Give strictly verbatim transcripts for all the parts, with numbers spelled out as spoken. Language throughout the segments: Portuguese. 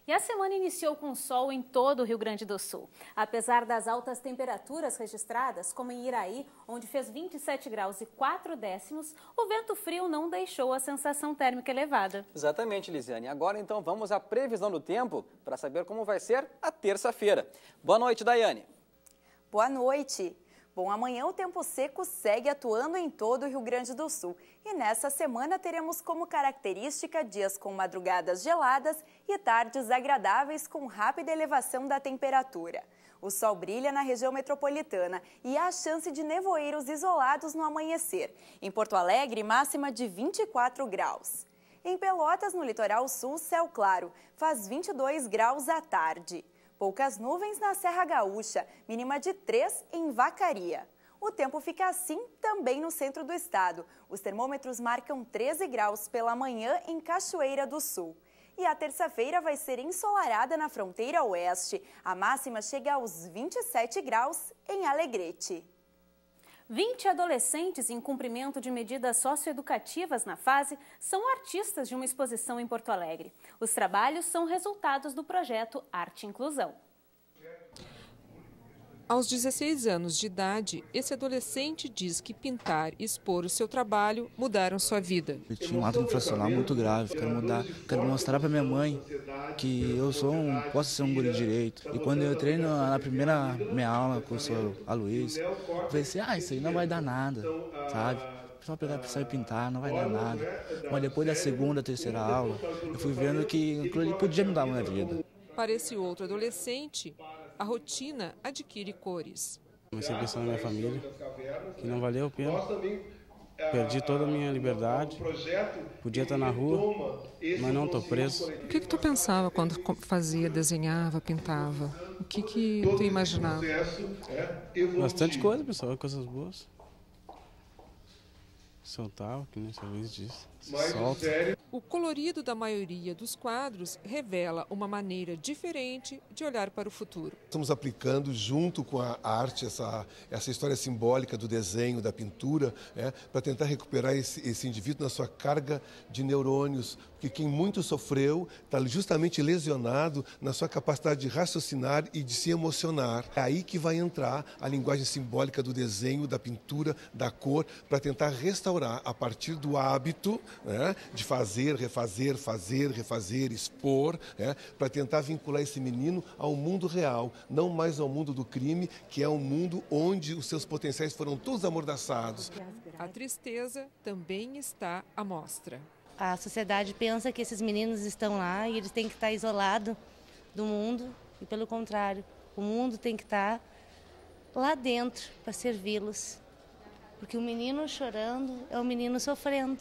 E a semana iniciou com sol em todo o Rio Grande do Sul. Apesar das altas temperaturas registradas, como em Iraí, onde fez vinte e sete graus e quatro décimos, o vento frio não deixou a sensação térmica elevada. Exatamente, Lisiane. Agora então vamos à previsão do tempo para saber como vai ser a terça-feira. Boa noite, Daiane. Boa noite. Bom, amanhã o tempo seco segue atuando em todo o Rio Grande do Sul. E nessa semana teremos como característica dias com madrugadas geladas e tardes agradáveis com rápida elevação da temperatura. O sol brilha na região metropolitana e há chance de nevoeiros isolados no amanhecer. Em Porto Alegre, máxima de vinte e quatro graus. Em Pelotas, no litoral sul, céu claro, faz vinte e dois graus à tarde. Poucas nuvens na Serra Gaúcha, mínima de três em Vacaria. O tempo fica assim também no centro do estado. Os termômetros marcam treze graus pela manhã em Cachoeira do Sul. E a terça-feira vai ser ensolarada na fronteira oeste. A máxima chega aos vinte e sete graus em Alegrete. vinte adolescentes em cumprimento de medidas socioeducativas na fase são artistas de uma exposição em Porto Alegre. Os trabalhos são resultados do projeto Arte e Inclusão. Aos dezesseis anos de idade, esse adolescente diz que pintar e expor o seu trabalho mudaram sua vida. Eu tinha um ato profissional muito grave, quero mudar, quero mostrar para minha mãe que eu sou um, posso ser um guri direito. E quando eu entrei na, na primeira minha aula com o senhor Aloysio, eu pensei, ah, isso aí não vai dar nada, sabe? Só pegar e pintar, não vai dar nada. Mas depois da segunda, terceira aula, eu fui vendo que aquilo ali podia mudar a minha vida. Para esse outro adolescente, a rotina adquire cores. Comecei a pensar na minha família, que não valeu a pena. Perdi toda a minha liberdade, podia estar na rua, mas não estou preso. O que que tu pensava quando fazia, desenhava, pintava? O que que tu imaginava? Bastante coisa, pessoal, coisas boas. Soltava, que nem sua vez disse. Solta. O colorido da maioria dos quadros revela uma maneira diferente de olhar para o futuro. Estamos aplicando junto com a arte essa, essa história simbólica do desenho, da pintura, né, para tentar recuperar esse, esse indivíduo na sua carga de neurônios, porque quem muito sofreu está justamente lesionado na sua capacidade de raciocinar e de se emocionar. É aí que vai entrar a linguagem simbólica do desenho, da pintura, da cor, para tentar restaurar a partir do hábito, né, de fazer, refazer, fazer, refazer, expor, né, para tentar vincular esse menino ao mundo real, não mais ao mundo do crime, que é um mundo onde os seus potenciais foram todos amordaçados. A tristeza também está à mostra. A sociedade pensa que esses meninos estão lá e eles têm que estar isolados do mundo e, pelo contrário, o mundo tem que estar lá dentro para servi-los. Porque o menino chorando é o menino sofrendo,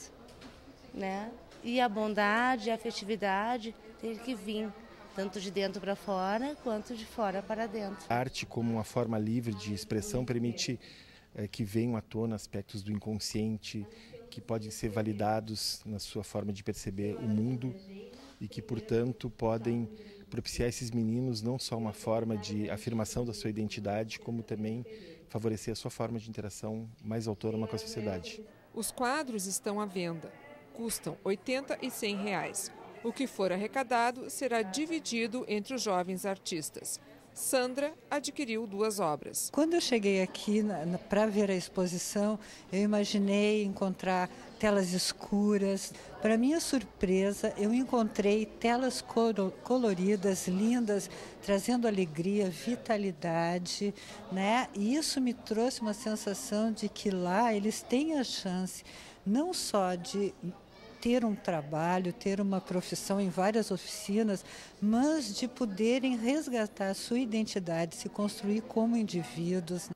né? E a bondade, a afetividade tem que vir, tanto de dentro para fora, quanto de fora para dentro. A arte, como uma forma livre de expressão, permite é, que venham à tona aspectos do inconsciente, que podem ser validados na sua forma de perceber o mundo e que, portanto, podem propiciar a esses meninos não só uma forma de afirmação da sua identidade, como também favorecer a sua forma de interação mais autônoma com a sociedade. Os quadros estão à venda. Custam oitenta e cem reais. O que for arrecadado será dividido entre os jovens artistas. Sandra adquiriu duas obras. Quando eu cheguei aqui para ver a exposição, eu imaginei encontrar telas escuras. Para minha surpresa, eu encontrei telas coloridas, lindas, trazendo alegria, vitalidade, né? E isso me trouxe uma sensação de que lá eles têm a chance não só de ter um trabalho, ter uma profissão em várias oficinas, mas de poderem resgatar a sua identidade, se construir como indivíduos.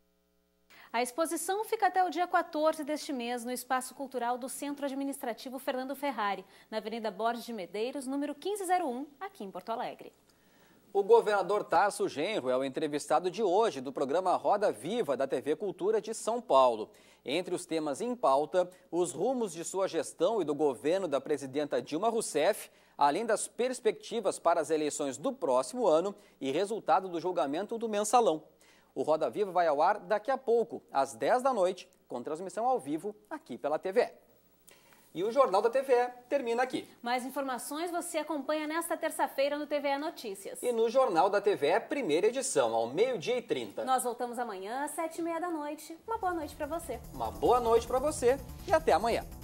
A exposição fica até o dia quatorze deste mês no Espaço Cultural do Centro Administrativo Fernando Ferrari, na Avenida Borges de Medeiros, número quinze zero um, aqui em Porto Alegre. O governador Tarso Genro é o entrevistado de hoje do programa Roda Viva da T V Cultura de São Paulo. Entre os temas em pauta, os rumos de sua gestão e do governo da presidenta Dilma Rousseff, além das perspectivas para as eleições do próximo ano e resultado do julgamento do Mensalão. O Roda Viva vai ao ar daqui a pouco, às dez da noite, com transmissão ao vivo aqui pela T V E. E o Jornal da T V E termina aqui. Mais informações você acompanha nesta terça-feira no T V E Notícias. E no Jornal da T V E, primeira edição, ao meio-dia e trinta. Nós voltamos amanhã às sete e meia da noite. Uma boa noite para você. Uma boa noite para você e até amanhã.